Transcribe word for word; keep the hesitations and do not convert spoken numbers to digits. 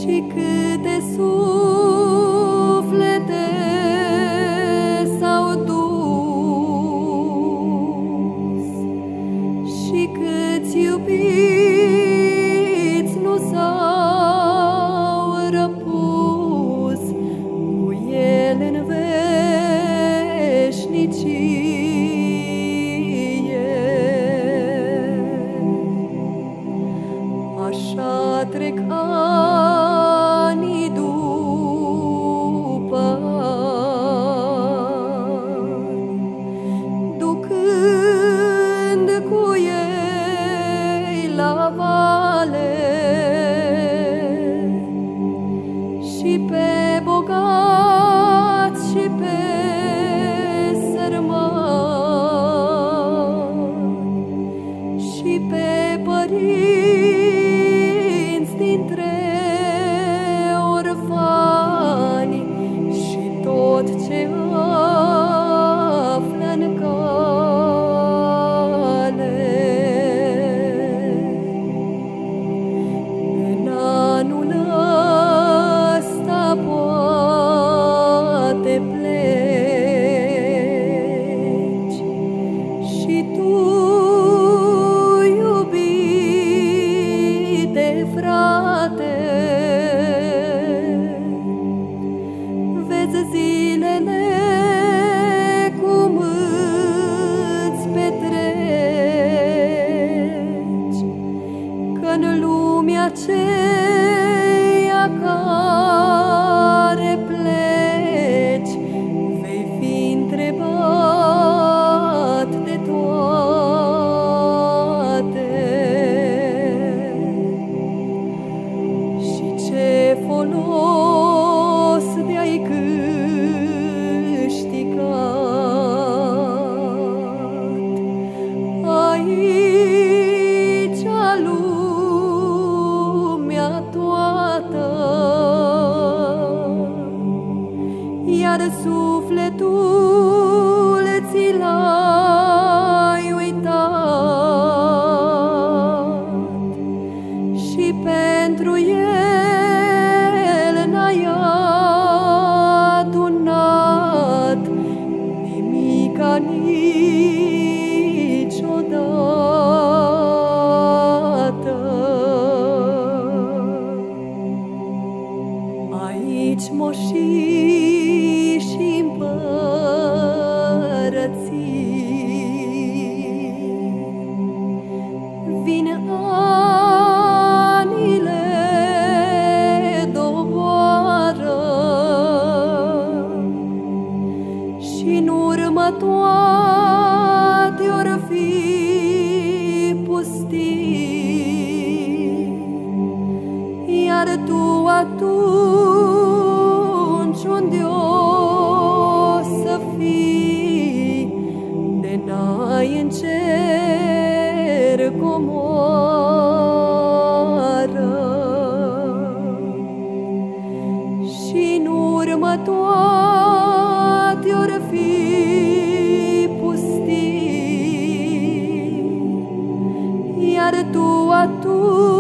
și câte suflete s-au dus și câți iubiți nu s-au răpus cu el în veșnicie. Așa trec ani după ani, ducând cu ei la vale și pe bogați și pe sărmani și pe părinți dintre orfani și tot ce află în cale. În anul ăsta poate pleci și tu, iubite frate, vezi zilele cum îți petreci, că-n lumea aceea care pleci vei fi întrebat de toate. Și ce folos de-ai câștigat aici lumea toată, iar sufletul ți l-ai uitat și pentru el n-ai adunat nimica niciodată. Aici moșii și împărății vin anile doboară și în urmă toate or fi pustii, iar tu atunci unde o să fii, de n-ai în cer comoară și în urmă toate or fi pustii, iar tu atunci